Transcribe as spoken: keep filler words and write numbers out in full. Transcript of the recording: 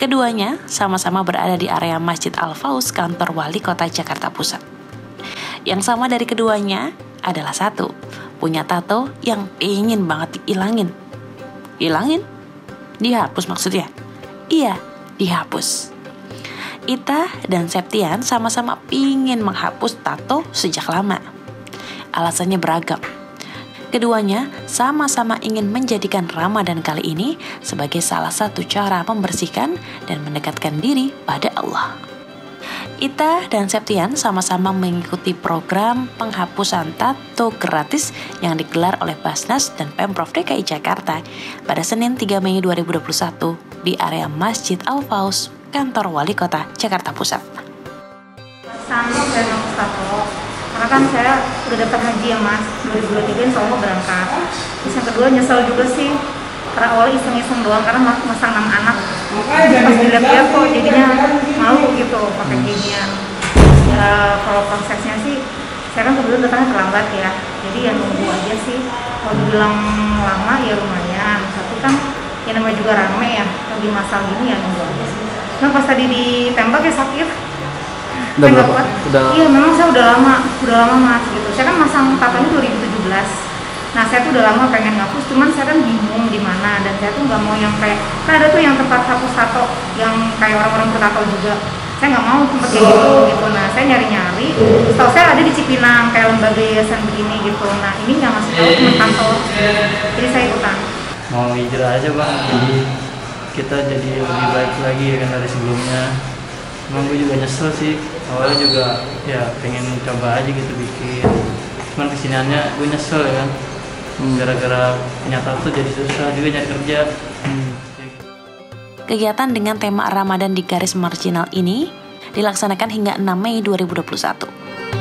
Keduanya sama-sama berada di area Masjid Al-Faus, kantor Wali Kota Jakarta Pusat. Yang sama dari keduanya adalah satu, punya tato yang ingin banget diilangin. Ilangin? Dihapus maksudnya? Iya, dihapus. Ita dan Septian sama-sama pingin menghapus tato sejak lama. Alasannya beragam. Keduanya sama-sama ingin menjadikan Ramadan kali ini sebagai salah satu cara membersihkan dan mendekatkan diri pada Allah. Ita dan Septian sama-sama mengikuti program penghapusan tato gratis yang digelar oleh Basnas dan Pemprov D K I Jakarta pada Senin tiga Mei dua ribu dua puluh satu di area Masjid Al-Faus, kantor Wali Kota Jakarta Pusat. Sama saya mau tato, karena kan saya udah dapat haji ya mas, dua ribu dua puluh tiga insya Allah berangkat. Terus yang kedua nyesel juga sih, karena awalnya iseng-iseng doang karena masang nama anak. Pas dilihat-lihat kok jadinya malu gitu pakai ginian. Ya kalau prosesnya sih, saya kan kebetulan datangnya terlambat ya, jadi ya nunggu aja sih. Kalau dibilang lama ya lumayan, tapi kan ya namanya juga rame ya, lagi masal gini ya nunggu aja sih. Nah pas tadi ditembak ya sakit. Udah berapa? Udah... Iya memang saya udah lama, udah lama mas gitu. Saya kan masang tatonya dua ribu tujuh belas. Nah saya tuh udah lama pengen ngapus, cuman saya kan bingung di mana dan saya tuh nggak mau yang kayak, kan ada tuh yang tempat hapus tato yang kayak orang-orang bertato juga. Saya nggak mau tempat kayak gitu gitu. Nah saya nyari-nyari, setahu saya ada di Cipinang kayak lembaga yayasan begini gitu. Nah ini nggak ngasih tahu teman kantor, jadi saya ikutan. Mau hijrah aja bang, jadi kita jadi lebih baik lagi ya kan dari sebelumnya. Emang gue juga nyesel sih, awalnya juga ya pengen coba aja gitu bikin, cuman kesiniannya gue nyesel ya kan, hmm. gara-gara punya tato jadi susah juga nyari kerja. hmm. Kegiatan dengan tema Ramadan di garis marginal ini dilaksanakan hingga enam Mei dua ribu dua puluh satu.